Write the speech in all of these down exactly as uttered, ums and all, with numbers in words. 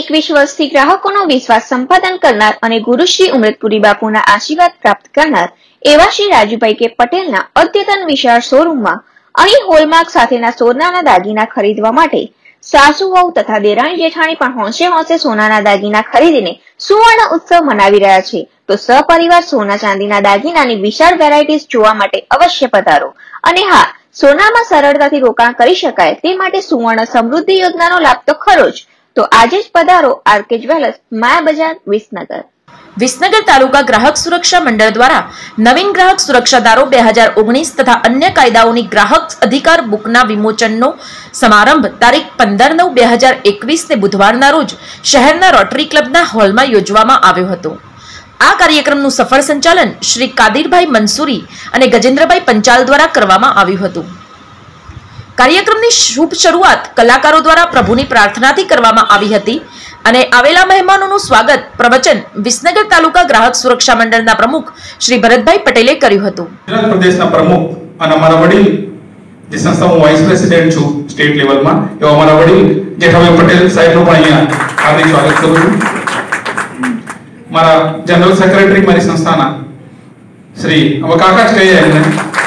એકવીસ વર્ષથી ગ્રાહકોનો વિશ્વાસ સંપાદન કરનાર અને ગુરુશ્રી ઉમરતપુરી બાપુના આશીર્વાદ પ્રાપ્ત કરનાર એવા શ્રી રાજુભાઈ કે પટેલના અદ્યતન વિશાળ શોરૂમમાં અહીં હોલમાર્ક સાથેના સોનાના દાગીના ખરીદવા માટે સાસુ વહુ તથા દેરાણી જેઠાણી પણ હોંશે હોંશે સોનાના દાગીના ખરીદીને સુવર્ણ ઉત્સવ મનાવી રહ્યા છે. તો સપરિવાર સોના ચાંદીના દાગીનાની વિશાળ વેરાયટીઝ જોવા માટે અવશ્ય પધારો. અને હા, સોનામાં સરળતાથી રોકાણ કરી શકાય તે માટે સુવર્ણ સમૃદ્ધિ યોજનાનો લાભ તો ખરો જ. તો આજે જ પધારો આરકે જ્વેલર્સ, માયા બજાર, વિસનગર. વિસનગર તાલુકા ગ્રાહક સુરક્ષા મંડળ દ્વારા નવીન ગ્રાહક સુરક્ષા ધારો બે હજાર ઓગણીસ તથા અન્ય કાયદાઓની ગ્રાહક અધિકાર બુકના વિમોચનનો સમારંભ તારીખ પંદર નવ બે હજાર એકવીસ ને બુધવારના રોજ શહેરના રોટરી ક્લબના હોલમાં યોજવામાં આવ્યો હતો. આ કાર્યક્રમનું સફળ સંચાલન શ્રી કાદિરભાઈ મંસૂરી અને ગજેન્દ્રભાઈ પંચાલ દ્વારા કરવામાં આવ્યું હતું. કાર્યક્રમની શુભ શરૂઆત કલાકારો દ્વારા પ્રભુની પ્રાર્થનાથી કરવામાં આવી હતી અને આવેલા મહેમાનોનું સ્વાગત પ્રવચન વિસનગર તાલુકા ગ્રાહક સુરક્ષા મંડળના પ્રમુખ શ્રી ભરતભાઈ પટેલે કર્યું હતું. ગુજરાત પ્રદેશના પ્રમુખ અને અમારા વડીલ જે સંસ્થાનો વાઇસ પ્રેસિડેન્ટ છું સ્ટેટ લેવલમાં, એવા અમારા વડીલ જેઠાભાઈ પટેલ સાહેબનું પણ અહીંયા હાર્દિક સ્વાગત કરું છું. મારા જનરલ સેક્રેટરી મારી સંસ્થાના શ્રી હવે કાકા જ કહીએ એમને,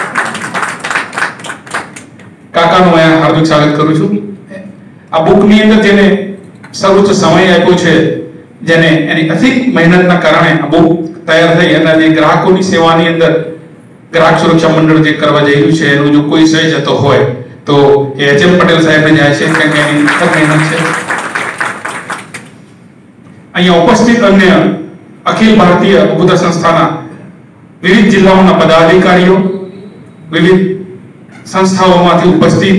કાકાનું અહીંયા હાર્દિક સ્વાગત કરું છું. આ બુકની અંદર જેને સર્વોચ્ચ સમય આપ્યો છે, જેને એની અધિક મહેનતના કારણે આ બુક તૈયાર થઈ અને જે ગ્રાહકોની સેવાની અંદર ગ્રાહક સુરક્ષા મંડળ જે કરવા જઈ રહ્યું છે એનો જો કોઈ સહી જતો હોય તો એ એચ એમ પટેલ સાહેબને જાય છે, કારણ કે એની સખત મહેનત છે. અહીંયા ઉપસ્થિત અન્ય અખિલ ભારતીય અભૂતા સંસ્થાના વિવિધ જિલ્લાઓના પદાધિકારીઓ, વિવિધ સંસ્થાઓમાંથી ઉપસ્થિત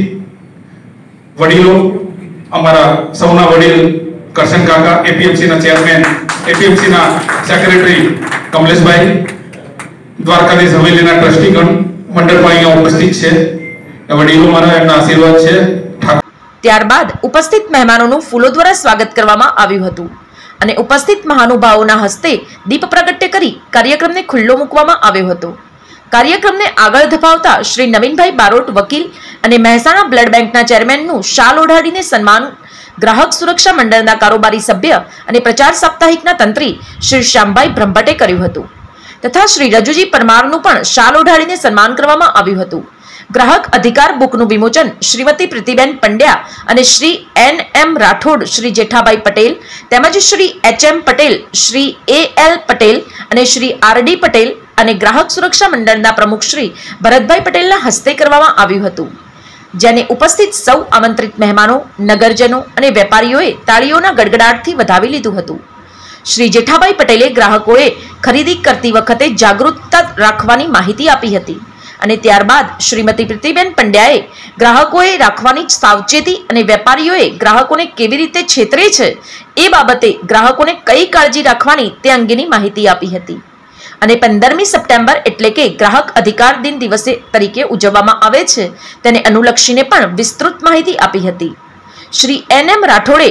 વડીલો, અમારા સૌના વડીલ કરશન કાકા, એપીએમસીના ચેરમેન, એપીએમસીના સેક્રેટરી કમલેશભાઈ, દ્વારકાધીશ હવેલીના ટ્રસ્ટીગણ મંડળ પણ અહીંયા ઉપસ્થિત છે. વડીલો મારા એમના આશીર્વાદ છે. ત્યારબાદ ઉપસ્થિત મહેમાનોનું ફૂલો દ્વારા સ્વાગત કરવામાં આવ્યું હતું અને ઉપસ્થિત મહાનુભાવોના હસ્તે દીપ પ્રગટ્ય કરી કાર્યક્રમને ખુલ્લો મૂકવામાં આવ્યો હતો. કાર્યક્રમને આગળ ધપાવતા શ્રી નવીનભાઈ બારોટ વકીલ અને મહેસાણા બ્લડ બેંકના ચેરમેનનું શાલ ઓઢાડીને સન્માન ગ્રાહક સુરક્ષા મંડળના કારોબારી સભ્ય અને પ્રચાર સાપ્તાહિકના તંત્રી શ્રી શ્યામભાઈ બ્રહ્મભટ્ટે કર્યું હતું તથા શ્રી રજુજી પરમારનું પણ શાલ ઓઢાડીને સન્માન કરવામાં આવ્યું હતું. ગ્રાહક અધિકાર બુકનું વિમોચન શ્રીમતી પ્રીતિબેન પંડ્યા અને શ્રી એન એમ રાઠોડ, શ્રી જેઠાભાઈ પટેલ તેમજ Shri H M Patel, Shri A L Patel અને શ્રી આર ડી પટેલ અને ગ્રાહક સુરક્ષા મંડળના પ્રમુખ શ્રી ભરતભાઈ પટેલના હસ્તે કરવામાં આવ્યું હતું, જેને ઉપસ્થિત સૌ આમંત્રિત મહેમાનો, નગરજનો અને વેપારીઓએ તાળીઓના ગડગડાટથી વધાવી લીધું હતું. શ્રી જેઠાભાઈ પટેલે ગ્રાહકોએ ખરીદી કરતી વખતે જાગૃતતા રાખવાની માહિતી આપી હતી અને ત્યારબાદ શ્રીમતી પ્રીતિબેન પંડ્યાએ ગ્રાહકોએ રાખવાની સાવચેતી અને વેપારીઓએ ગ્રાહકોને કેવી રીતે છેતરે છે એ બાબતે ગ્રાહકોને કઈ કાળજી રાખવાની તે અંગેની માહિતી આપી હતી અને પંદરમી સપ્ટેમ્બર એટલે કે ગ્રાહક અધિકાર દિન દિવસે તરીકે ઉજવવામાં આવે છે તેને અનુલક્ષીને પણ વિસ્તૃત માહિતી આપી હતી. શ્રી એન એમ રાઠોડે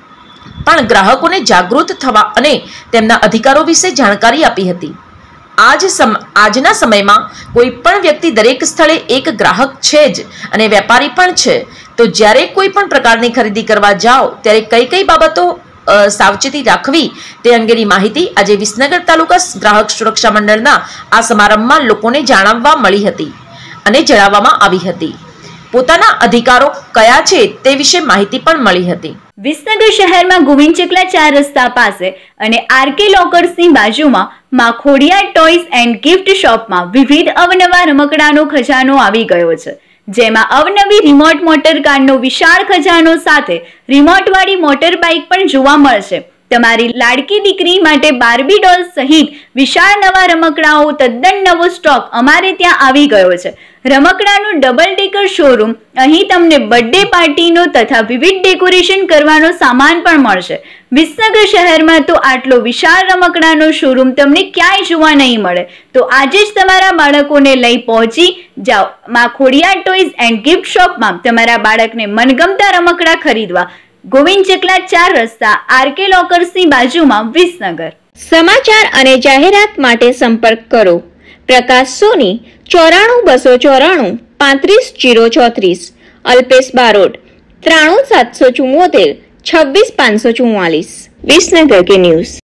પણ ગ્રાહકોને જાગૃત થવા અને તેમના અધિકારો વિશે જાણકારી આપી હતી. આજ સમ આજના સમયમાં કોઈ પણ વ્યક્તિ દરેક સ્થળે એક ગ્રાહક છે જ અને વેપારી પણ છે. તો જ્યારે કોઈ પણ પ્રકારની ખરીદી કરવા જાઓ ત્યારે કઈ કઈ બાબતો સાવચેતી રાખવી તે અંગેની માહિતી આજે વિસનગર તાલુકા ગ્રાહક સુરક્ષા મંડળના આ સમારંભમાં લોકોને જાણવા મળી હતી અને જણાવવામાં આવી હતી. પોતાના અધિકારો કયા છે તે વિશે માહિતી પણ મળી હતી. વિસનગર શહેરમાં ગોવિંદ ચકલા ચાર રસ્તા પાસે અને આરકે લોકર્સની બાજુમાં Maa Khodiyar toys and gift શોપમાં વિવિધ અવનવા રમકડાનો ખજાનો આવી ગયો છે, જેમાં અવનવી રિમોટ મોટર કારનો વિશાળ ખજાનો સાથે રિમોટ વાળી મોટર બાઇક પણ જોવા મળશે. તમારી લાડકી દીકરી માટે બાર્બી ડોલ સહિત વિશાળ નવા રમકડાઓ તદ્દન નવો સ્ટોક અમારે ત્યાં આવી ગયો છે. રમકડાનું ડબલ ડેકર શોરૂમ. અહીં તમને બર્થડે પાર્ટીનો તથા વિવિધ ડેકોરેશન કરવાનો સામાન પણ મળશે. વિસનગર શહેરમાં તો આટલો વિશાળ રમકડાનો શોરૂમ તમને ક્યાંય જોવા નહીં મળે. તો આજે જ તમારા બાળકોને લઈ પહોંચી જાઓ Maa Khodiyar toys and gift શોપમાં તમારા બાળકને મનગમતા રમકડા ખરીદવા. ગોવિંદ ચકલા ચાર રસ્તા, આરકે લોકર્સની બાજુમાં, વિસનગર. સમાચાર અને જાહેરાત માટે સંપર્ક કરો પ્રકાશ સોની ચોરાણું બસો ચોરાણું પાંત્રીસ જીરો ચોત્રીસ, અલ્પેશ બારોટ ત્રાણું સાતસો ચુમ્મોતેર छब्बीस पाँच सौ चौवालीस। विसनगर के न्यूज।